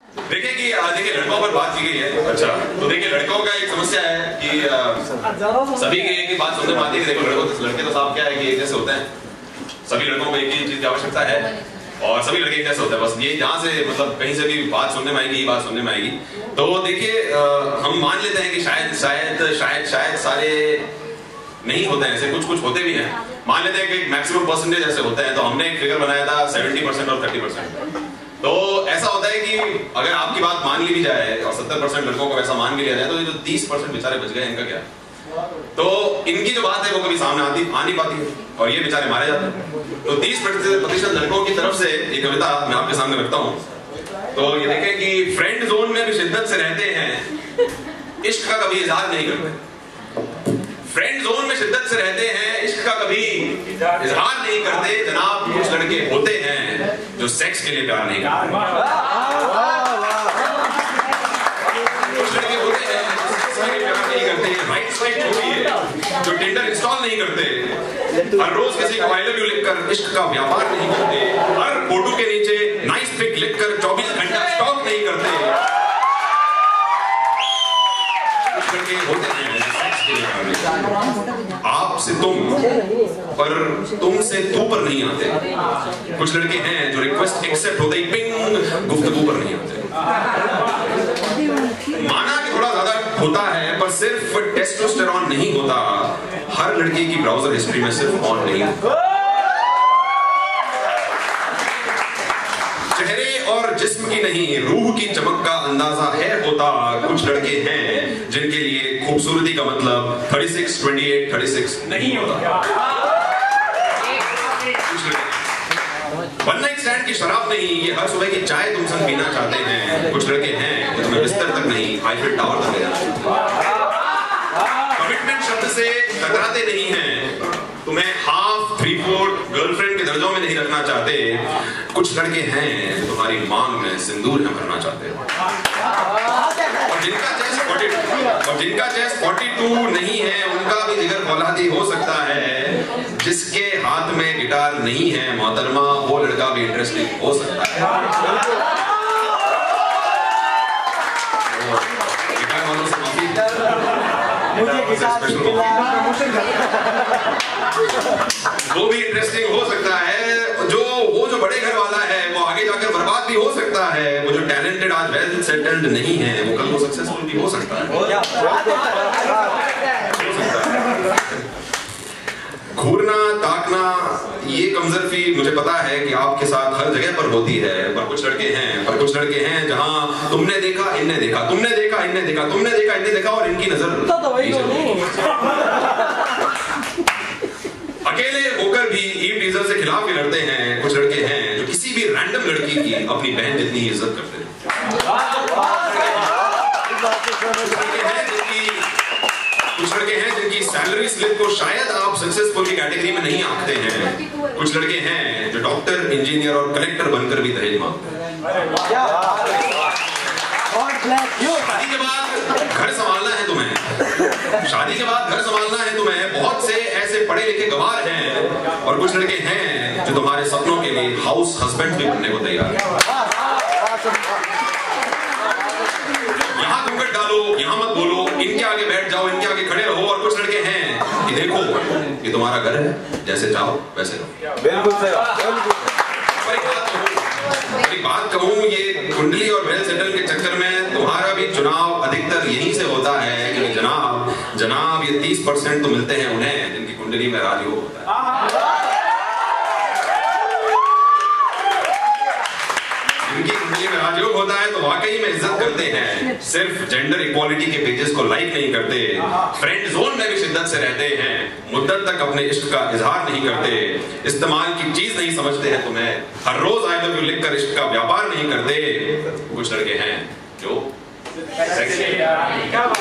देखिए कि देखिए लड़कों पर बात की गई है। अच्छा, तो देखिए लड़कों का एक समस्या है कि सभी की एक ही बात सुनने में आती है कि देखो लड़के तो साहब क्या है कि एक जैसे होते हैं, सभी लड़कों को एक ही चीज की आवश्यकता है और सभी लड़के एक जैसे होते हैं। बस ये जहाँ से मतलब कहीं से भी बात सुनने में आएगी, बात सुनने में आएगी। तो देखिए हम मान लेते हैं कि शायद सारे नहीं होते हैं ऐसे, कुछ होते भी हैं। मान लेते हैं कि मैक्सिमम परसेंटेज ऐसे होते हैं। तो हमने एक फिगर बनाया था 70% और 30%। तो ऐसा होता है कि अगर आपकी बात मान ली भी जाए और 70% लड़कों को वैसा मान भी लिया जाए तो ये जो 30% बेचारे बच गए इनका क्या? तो इनकी जो बात है वो कभी सामने आ नहीं पाती है और ये बेचारे मारे जाते हैं। तो 30% लड़कों की तरफ से एक कविता मैं आपके सामने रखता हूँ। तो ये देखें कि फ्रेंड जोन में भी शिद्दत से रहते हैं, इश्क का कभी इजहार नहीं करते। फ्रेंड जोन में शिद्दत से रहते हैं, इश्क का कभी इजहार नहीं करते। जनाब कुछ लड़के होते हैं जो सेक्स के लिए प्यार नहीं करते। कुछ लड़के होते हैं जो सेक्स के लिए प्यार नहीं करते, राइट स्वाइप जो भी है, जो टिंडर इंस्टॉल नहीं करते, हर रोज किसी को आई लव यू लिखकर इश्क का व्यापार नहीं करते, हर फोटो के नीचे नाइस पिक लिखकर 24 घंटा स्टॉक नहीं करते। कुछ लड़के होते हैं आपसे तुम पर तुमसे तू पर नहीं आते। कुछ लड़के हैं जो रिक्वेस्ट एक्सेप्ट होते ही पिंग गुफ्तगू पर नहीं आते। माना कि थोड़ा ज्यादा होता है पर सिर्फ टेस्टोस्टेरोन नहीं होता। हर लड़के की ब्राउजर हिस्ट्री में सिर्फ ऑन नहीं होता। चेहरे और जिस्म की नहीं रूह की चमक का अंदाजा है होता। कुछ लड़के हैं जिनके लिए खूबसूरती का मतलब 36, 28, 36 नहीं होता। वन नाइट स्टैंड की शराब नहीं, ये हर सुबह की चाय तुम संग पीना चाहते हैं। कुछ लड़के हैं जो तुम्हें बिस्तर तक नहीं आईफिल टावर तक ले जाते। कमिटमेंट शब्द से टकराते नहीं हैं, तुम्हें हाफ 3/4 गर्लफ्रेंड के दर्जों में नहीं रखना चाहते। कुछ लड़के हैं तुम्हारी मांग में सिंदूर में भरना चाहते हैं। और जिनका चेस्ट 42 नहीं है उनका भी जिगर फौलादी हो सकता है। जिसके हाथ में गिटार नहीं है मोहतरमा, वो लड़का भी इंटरेस्टिंग हो सकता है। गिटार वालों से माफी, वो भी इंटरेस्टिंग हो सकता है। वो जो बड़े घर वाला है वो आगे जाकर बर्बाद भी हो सकता है। वो जो टैलेंटेड आज वेल सेटल्ड नहीं है वो कल वो सक्सेसफुल भी हो सकता है। घूरना ताकना ये कमजोरी मुझे पता है कि आपके साथ हर जगह पर होती है। पर कुछ लड़के हैं जहां तुमने देखा इनने देखा, तुमने देखा इनने देखा, तुमने देखा इनने देखा और इनकी नजर अकेले होकर भी ईव टीजर से खिलाफ ही लड़ते हैं। कुछ लड़के हैं जो किसी भी रैंडम लड़की की अपनी बहन जितनी इज्जत करते हैं। कुछ लड़के हैं जिनकी सैलरी स्लिप को शायद आप सक्सेसफुल की कैटेगरी में नहीं आंकते हैं। कुछ लड़के हैं जो डॉक्टर, इंजीनियर और कलेक्टर बनकर भी दहेज मांगते हैं। शादी के बाद घर संभालना है तुम्हें, शादी के बाद घर संभालना है तुम्हें। बहुत से ऐसे पढ़े लिखे गवार हैं और कुछ लड़के हैं जो तुम्हारे सपनों के लिए हाउस हस्बैंड भी बनने को तैयार है। यहाँ घूंघट डालो, यहाँ मत बोलो, इनके आगे बैठ जाओ, इनके आगे खड़े रहो। और कुछ लड़के हैं कि देखो ये तुम्हारा घर है, जैसे चाहो वैसे रहो। बिल्कुल सही। बात कहूँ ये कुंडली और वेल सेटल के चक्कर में तुम्हारा भी चुनाव अधिकतर यहीं से होता है कि जनाब ये 30% तो मिलते हैं उन्हें जिनकी कुंडली में राजयोग होता है। जिनकी कुंडली में राजयोग होता है तो वाकई में इज्जत करते हैं। सिर्फ जेंडर इक्वालिटी के पेजेस को लाइक नहीं करते, फ्रेंड जोन में भी शिद्दत से रहते हैं, मुद्दत तक अपने इश्क का इजहार नहीं करते, इस्तेमाल की चीज नहीं समझते हैं तुम्हें, हर रोज आई लव यू लिखकर इश्क का व्यापार नहीं करते। कुछ लड़के हैं जो